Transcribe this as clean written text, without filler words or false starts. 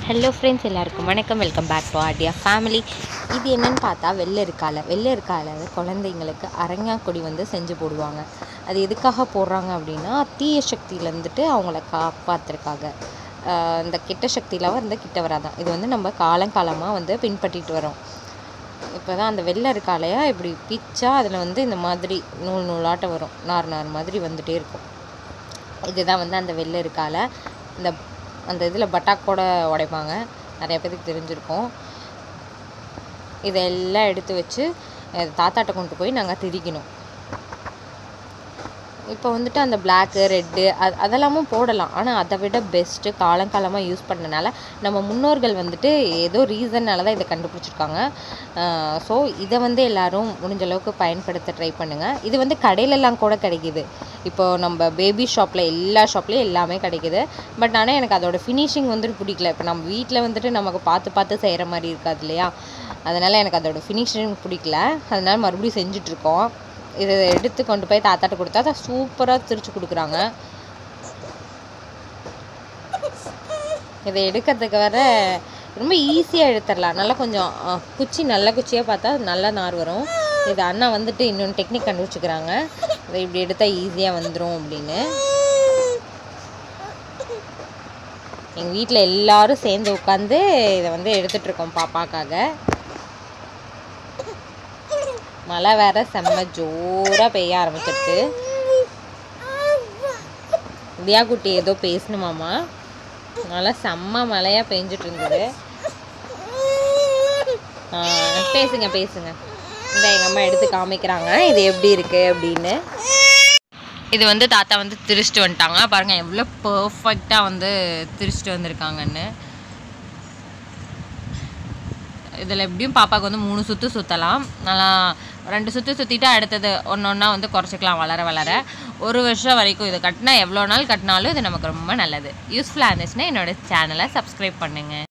Hello friends, எல்லாருக்கும் வணக்கம். Welcome back to ஆர்டியா ஃபேமிலி. இது என்னென்னு பார்த்தா வெள்ளரிக்கால குழந்தைங்களுக்கு அரங்காக்கொடி செஞ்சு போடுவாங்க. அது எதுக்காக போடுறாங்க அப்படின்னா, தீய சக்தியிலேருந்துட்டு அவங்கள காப்பாற்றுறதுக்காக. இந்த கெட்ட சக்தியில் கிட்ட வராதான். இது நம்ம காலங்காலமாக பின்பற்றிட்டு வரோம். இப்போ தான் அந்த வெள்ளரிக்காலையை இப்படி பிச்சா அதில் இந்த மாதிரி நூல் நூலாட்டம் வரும், நார் மாதிரி வந்துகிட்டே இருக்கும். இதுதான் அந்த வெள்ளரிக்காலை. அந்த இதில் பட்டாக்கோட உடைப்பாங்க, நிறைய பேருக்கு தெரிஞ்சிருக்கும். இதெல்லாம் எடுத்து வச்சு தாத்தாட்ட கொண்டு போய் நாங்கள் திரிக்கணும். இப்போ அந்த பிளாக்கு ரெட்டு அதெல்லாமும் போடலாம். ஆனால் அதை விட பெஸ்ட்டு காலங்காலமாக யூஸ் பண்ணனால நம்ம முன்னோர்கள் ஏதோ ரீசன்னால தான் இதை கண்டுபிடிச்சிருக்காங்க. ஸோ இதை எல்லோரும் முடிஞ்ச அளவுக்கு பயன்படுத்த ட்ரை பண்ணுங்கள். இது கடையிலெல்லாம் கூட கிடைக்கிது. இப்போது நம்ம பேபி ஷாப்பில் எல்லா ஷாப்லேயும் எல்லாமே கிடைக்கிது. பட் ஆனால் எனக்கு அதோடய ஃபினிஷிங் பிடிக்கல. இப்போ நம்ம வீட்டில் நமக்கு பார்த்து செய்கிற மாதிரி இருக்காது இல்லையா? அதனால் எனக்கு அதோடய ஃபினிஷிங் பிடிக்கல. அதனால் மறுபடியும் செஞ்சிட்ருக்கோம். இதை எடுத்து கொண்டு போய் தாத்தாட்ட கொடுத்தா அதை சூப்பராக திரிச்சு கொடுக்குறாங்க. இதை எடுக்கிறதுக்கு ரொம்ப ஈஸியாக எடுத்துடலாம். நல்லா கொஞ்சம் நல்ல குச்சியாக பார்த்தா நல்லா நார் வரும். இது அண்ணா இன்னொன்று டெக்னிக் கண்டுபிடிச்சிக்கிறாங்க. இதை இப்படி எடுத்தால் ஈஸியாக வந்துடும் அப்படின்னு. எங்கள் வீட்டில் எல்லோரும் சேர்ந்து உட்காந்து இதை எடுத்துகிட்ருக்கோம் பாப்பாக்காக. மழை வேற செம்ம ஜோராக பெய்ய ஆரம்பிச்சிருச்சு. தியா குட்டி ஏதோ பேசணுமாம்மா, நல்லா செம்ம மழையாக பெஞ்சிட்டு இருந்தது. பேசுங்க. இந்த எங்கள் அம்மா எடுத்து காமிக்கிறாங்க இது எப்படி இருக்குது அப்படின்னு. இது தாத்தா திரிச்சிட்டு வந்துட்டாங்க. பாருங்கள் எவ்வளோ பர்ஃபெக்டாக திரிச்சிட்டு வந்திருக்காங்கன்னு. இதில் எப்படியும் பாப்பாவுக்கு 3 சுற்று சுற்றலாம். நல்லா 2 சுற்று சுற்றிட்டு அடுத்தது ஒன்றா குறைச்சிக்கலாம் வளர. 1 வருஷம் வரைக்கும் இது கட்டினா எவ்வளோ நாள் கட்டினாலும் இது நமக்கு ரொம்ப நல்லது. யூஸ்ஃபுல்லாக இருந்துச்சுன்னா என்னோடய சேனலை சப்ஸ்கிரைப் பண்ணுங்கள்.